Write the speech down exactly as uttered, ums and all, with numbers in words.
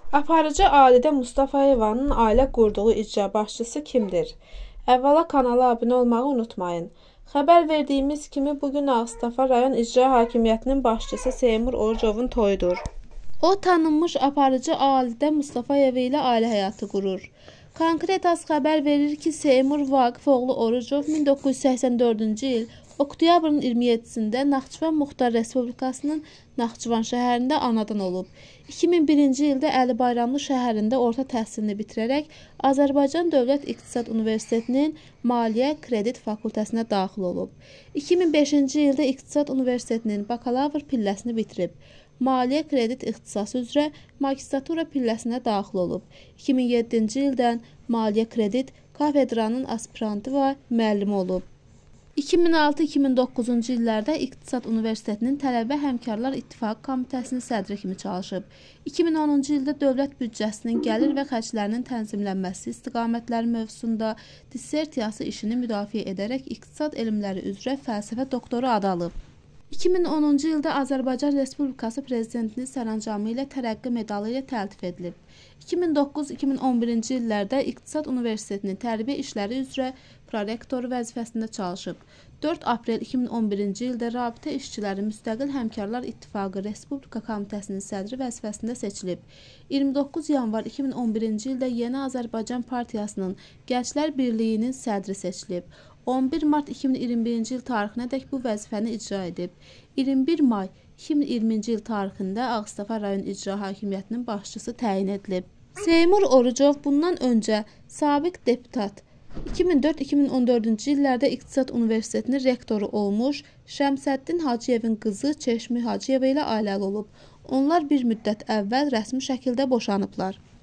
Aparıcı Alidə Mustafayevanın ailə qurduğu icra başçısı kimdir? Əvvəla kanala abunə olmağı unutmayın. Xəbər verdiyimiz kimi bugün Ağstafa rayon icra hakimiyyətinin başçısı Seymur Orucovun toyudur. O tanınmış aparıcı Alidə Mustafayeva ilə ailə həyatı qurur. Konkret az xəbər verir ki, Seymur Vaqif oğlu Orucov min doqquz yüz səksən dördüncü il oktyabrın iyirmi yeddisində Naxçıvan Muxtar Respublikasının Naxçıvan şəhərində anadan olub. iki min birinci ildə Əli Bayramlı şəhərində orta təhsilini bitirərək Azərbaycan Dövlət İqtisad Universitetinin Maliyyə Kredit Fakültəsinə daxil olub. iki min beşinci ildə İqtisad Universitetinin bakalavr pilləsini bitirib. Maliyyə Kredit ixtisası üzrə magistratura pilləsinə daxil olub. iki min yeddinci ildən Maliyyə Kredit kafedranın aspirantı və müəllimi olub. iki min altı iki min doqquzuncu illərdə İqtisad Universitetinin Tələbə Həmkarlar İttifaqı Komitəsinin sədri kimi çalışıb. iki min onuncu ildə dövlət büdcəsinin gəlir və xərclərinin tənzimlənməsi istiqamətləri mövzusunda dissertiyası işini müdafiə edərək İqtisad elmləri üzrə fəlsəfə doktoru adı alıb. iki min onuncu ildə Azərbaycan Respublikası Prezidentinin sərəncamı ilə tərəqqi medalı ilə təltif edilib. iki min doqquz iki min on birinci illərdə İqtisad Universitetinin tərbiyə işləri üzrə prorektoru vəzifəsində çalışıb. dörd aprel iki min on birinci ildə Rabitə İşçiləri Müstəqil Həmkarlar İttifaqı Respublika Komitəsinin sədri vəzifəsində seçilib. iyirmi doqquz yanvar iki min on birinci ildə Yeni Azərbaycan Partiyasının Gənclər Birliyinin sədri seçilib. on bir mart iki min iyirmi birinci il tarixinədək bu vəzifəni icra edib. iyirmi bir may iki min iyirminci il tarixində Ağstafa rayon icra hakimiyyətinin başçısı təyin edilib. Seymur Orucov bundan öncə sabiq deputat, iki min dörd iki min on dördüncü illərdə İqtisad Universitetinin rektoru olmuş Şəmsəddin Hacıyevin qızı Çeşmi Hacıyeva ilə ailəli olub. Onlar bir müddət əvvəl rəsmi şəkildə boşanıblar.